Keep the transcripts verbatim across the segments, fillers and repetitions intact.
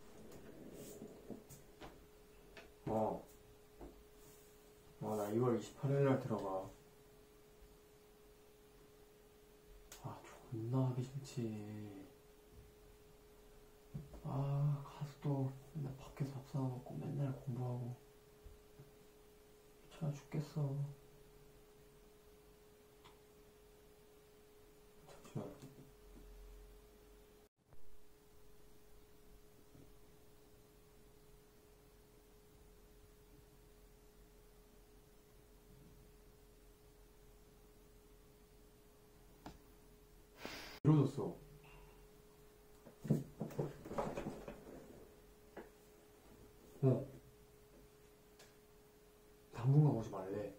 어. 어, 나 이월 이십팔일 날 들어가. 아, 존나 하기 싫지. 아, 가서 또 맨날 밖에서 밥 사먹고 맨날 공부하고. 귀찮아 죽겠어. 잠시만. 이러졌어. 어. 당분간 오지 말래.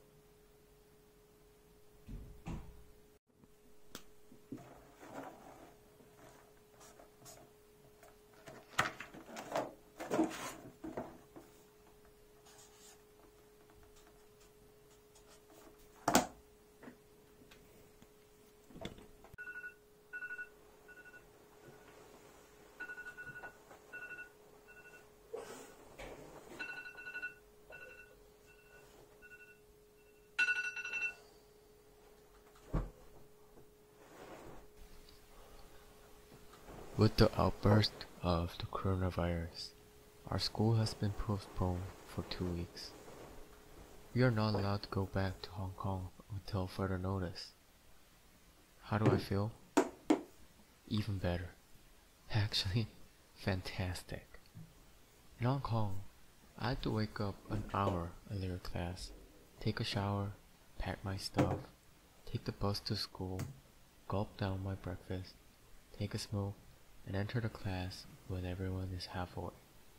With the outburst of the coronavirus, our school has been postponed for two weeks. We are not allowed to go back to Hong Kong until further notice. How do I feel? Even better. Actually, fantastic. In Hong Kong, I had to wake up an hour earlier class, take a shower, pack my stuff, take the bus to school, gulp down my breakfast, take a smoke, and enter the class when everyone is half awake.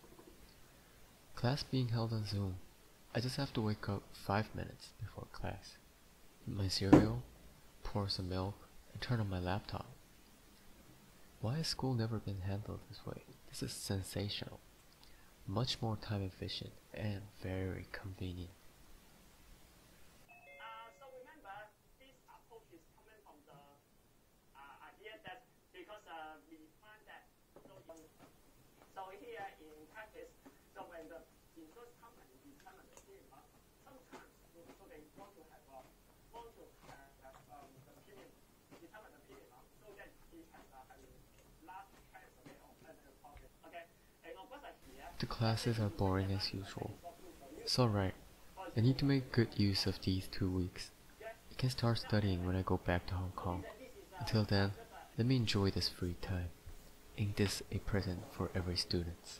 Class being held on Zoom, I just have to wake up five minutes before class, eat my cereal, pour some milk, and turn on my laptop. Why has school never been handled this way? This is sensational. Much more time efficient and very convenient. Uh, so remember, this approach is coming from the uh, idea that because uh, we find that so, in, so here in practice, so when the insurance company determine the premium, sometimes so they want to have uh, want to have um, the premium determine the premium so that it has uh, a large chance of it on the profit. Okay, and of course uh, here. The classes are boring as usual. It's alright. I need to make good use of these two weeks. I can start studying when I go back to Hong Kong. Until then, let me enjoy this free time. Ain't this a present for every student?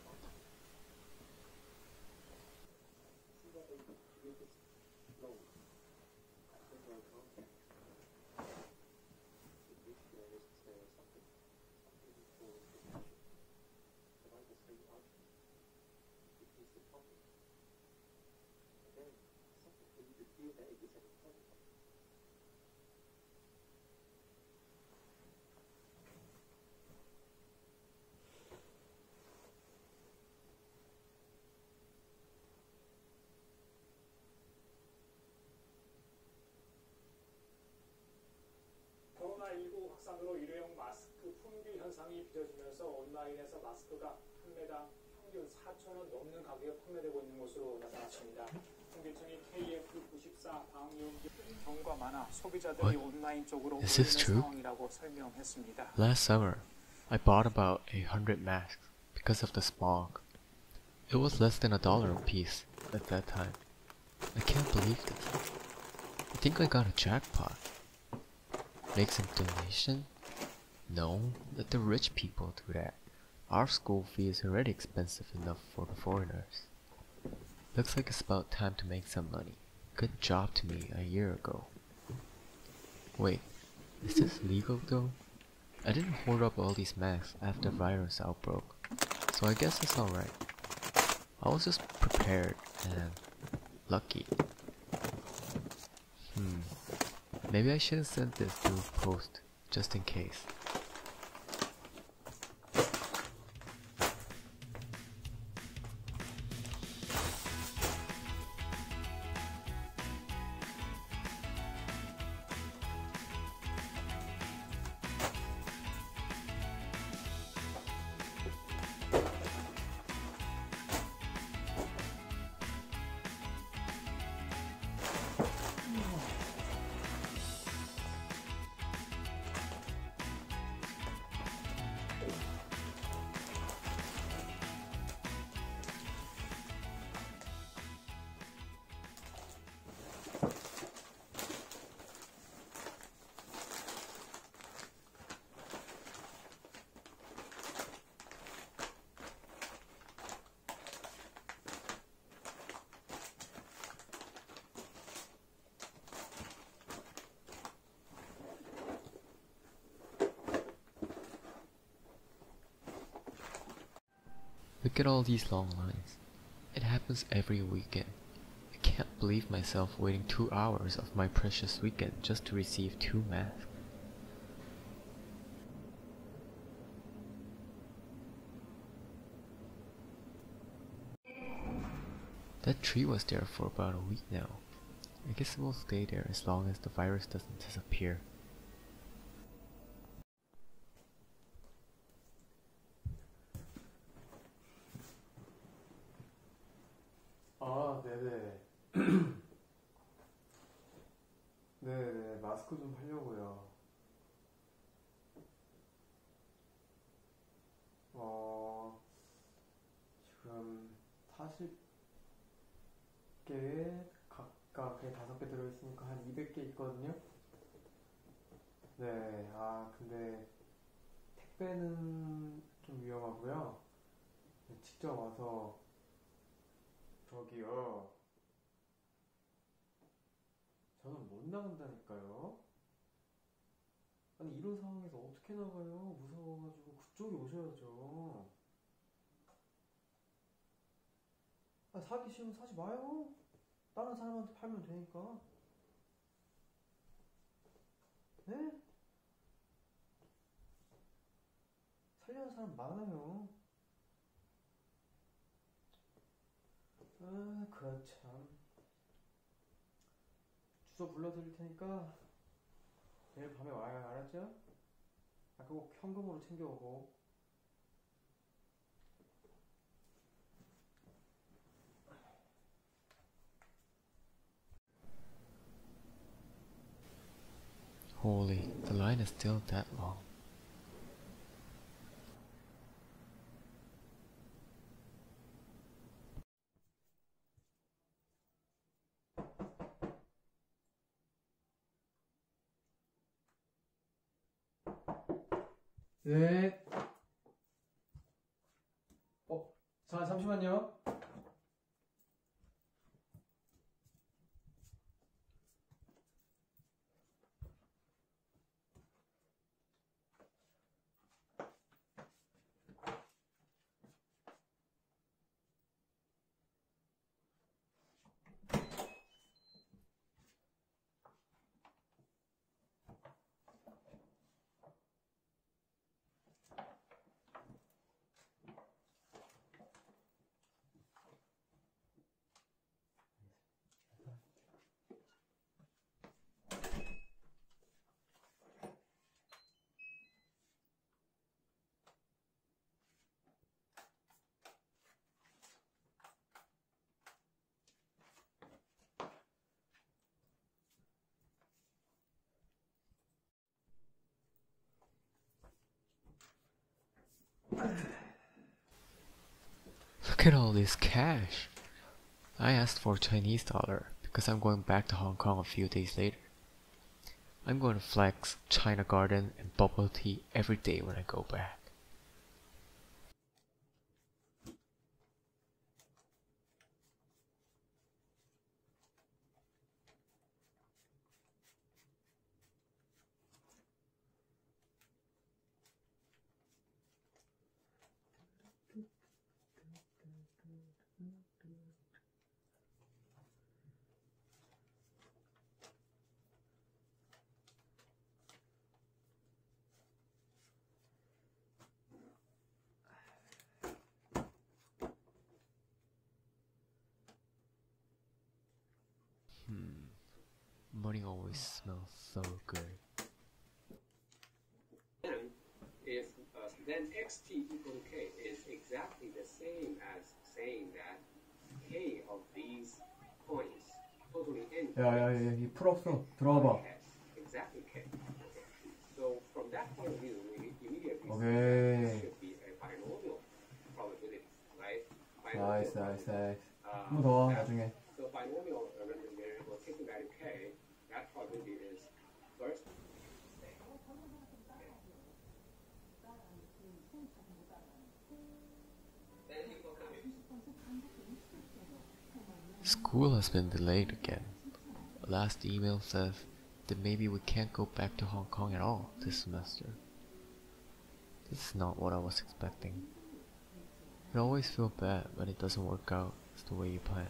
코로나십구 확산으로 일회용 마스크 품귀 현상이 빚어지면서 온라인에서 마스크가 판매당 평균 사천 원 넘는 가격에 판매되고 있는 것으로 나타났습니다. 통계청이 케이에프 구십사 방역의 경우가 많아 소비자들이 온라인 쪽으로 Is this true? 상황이라고 설명했습니다. Last summer, I bought about a hundred masks because of the smog. It was less than a dollar a piece at that time. I can't believe this. I think I got a jackpot. Make some donation? No, let the rich people do that. Our school fee is already expensive enough for the foreigners. Looks like it's about time to make some money. Good job to me a year ago. Wait, is this legal though? I didn't hoard up all these masks after the virus outbroke, so I guess it's alright. I was just prepared and lucky. Hmm. Maybe I should have sent this through post, just in case. Look at all these long lines. It happens every weekend. I can't believe myself waiting two hours of my precious weekend just to receive two masks. That tree was there for about a week now. I guess it will stay there as long as the virus doesn't disappear. 아, 네네. 네네, 마스크 좀 하려고요. 어, 지금 사십 개에 각각 다섯 개 들어있으니까 한 이백 개 있거든요. 네, 아, 근데 택배는 좀 위험하고요. 직접 와서 저기요. 저는 못 나간다니까요. 아니 이런 상황에서 어떻게 나가요? 무서워가지고 그쪽에 오셔야죠. 아, 사기 싫으면 사지 마요. 다른 사람한테 팔면 되니까. 네? 살려는 사람 많아요. 아, 그참. 주소 불러드릴 테니까 내일 밤에 와요. 알았죠? 아, 그거 꼭 현금으로 챙겨오고. Holy, the line is still that long. 네. 어, 자, 잠시만요. Look at all this cash. I asked for a Chinese dollar because I'm going back to Hong Kong a few days later. I'm going to flex, China Garden, and bubble tea every day when I go back. Hmm. Money always smells so good. If uh, then xt equal to k is exactly the same as saying that k of these points totally n 야, 야, 야, 이 풀었어. 들어와봐. exactly k. So from that point of view, we immediately Okay. see that this should be a binomial probability, right? 나이스, 나이스, 나이스. Uh, 한 번 더, that- 나중에. So binomial uh, random variable taking value k, that probability is first. School has been delayed again. Last email says that maybe we can't go back to Hong Kong at all this semester. This is not what I was expecting. You always feel bad when it doesn't work out the way you planned.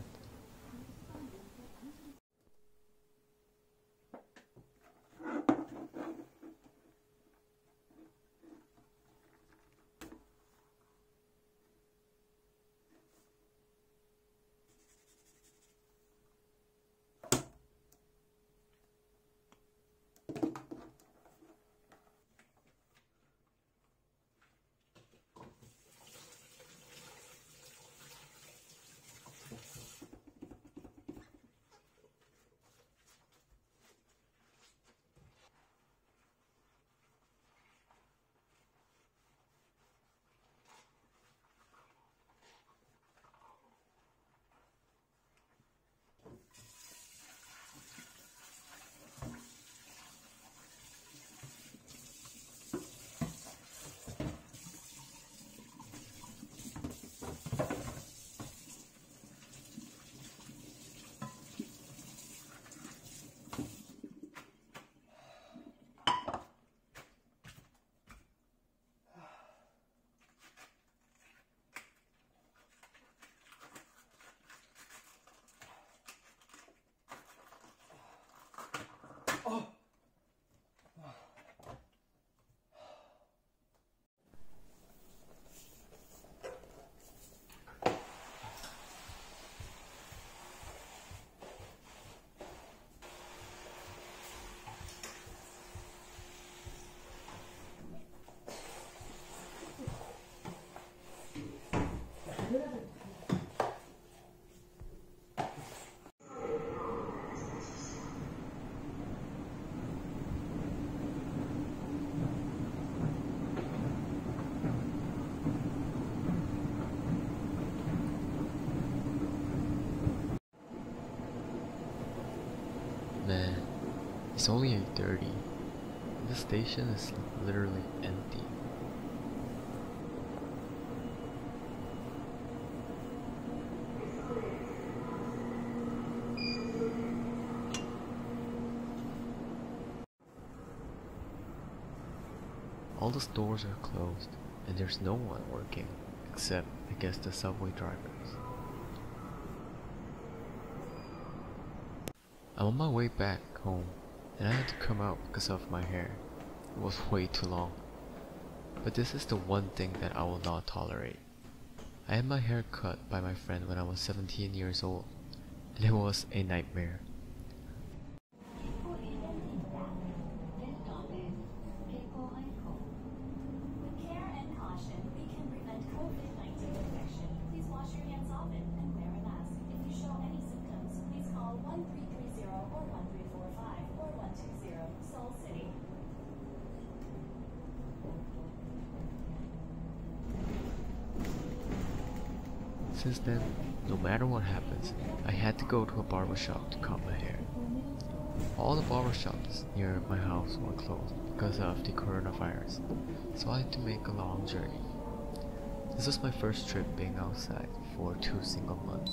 Man, it's only eight thirty. The station is literally empty. All the stores are closed, and there's no one working, except, I guess, the subway drivers. I'm on my way back home, and I had to come out because of my hair. It was way too long. But this is the one thing that I will not tolerate. I had my hair cut by my friend when I was seventeen years old, and it was a nightmare. Since then, no matter what happens, I had to go to a barbershop to cut my hair. All the barbershops near my house were closed because of the coronavirus, so I had to make a long journey. This was my first trip being outside for two single months.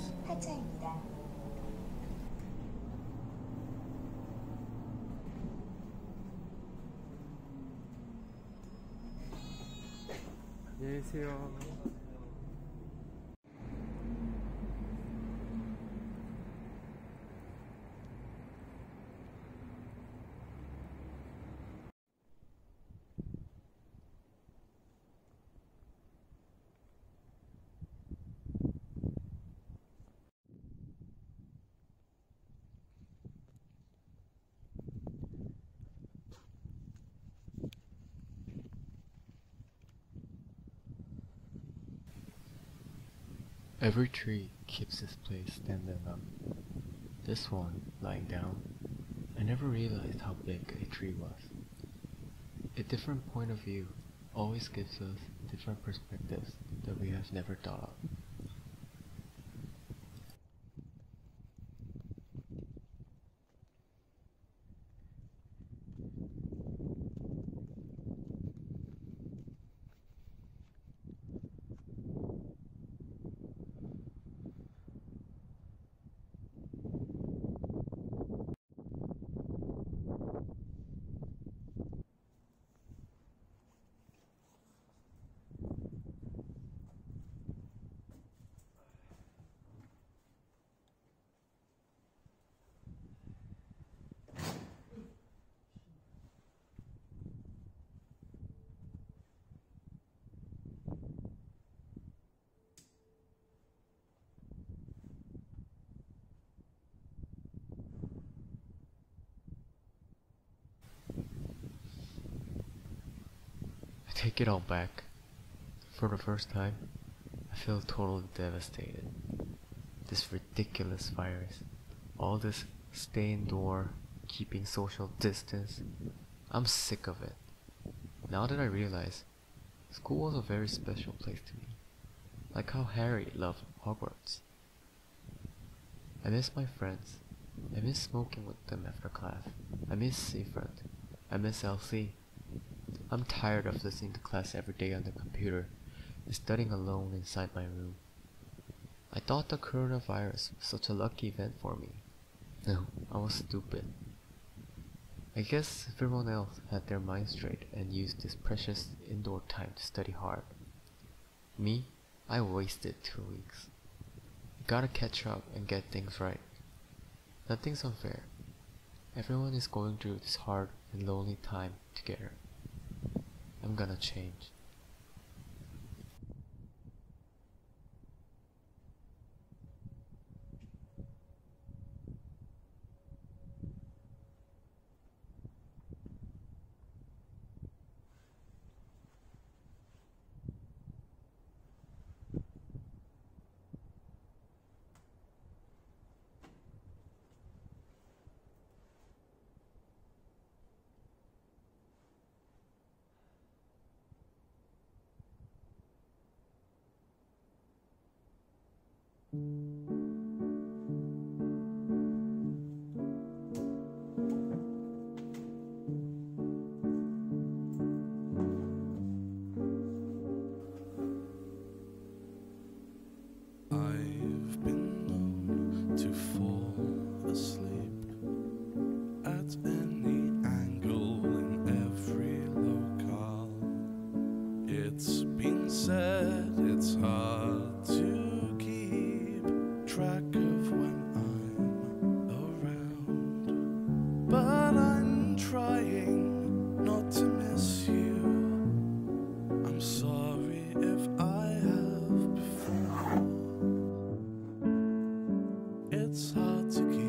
안녕히 계세요. Every tree keeps its place standing up. This one, lying down, I never realized how big a tree was. A different point of view always gives us different perspectives that we have never thought of. take it all back. For the first time, I feel totally devastated. This ridiculous virus, all this stay indoor, keeping social distance, I'm sick of it. Now that I realize, school was a very special place to me, like how Harry loved Hogwarts. I miss my friends. I miss smoking with them after class. I miss Seafront. I miss L C. I'm tired of listening to class every day on the computer and studying alone inside my room. I thought the coronavirus was such a lucky event for me. No, I was stupid. I guess everyone else had their mind straight and used this precious indoor time to study hard. Me, I wasted two weeks. Gotta catch up and get things right. Nothing's unfair. Everyone is going through this hard and lonely time together. I'm gonna change. I've been known to fall asleep at any angle in every locale. It's been said it's hard to keep track of when I'm around, but I'm trying not to miss you. I'm sorry if I have before. It's hard to keep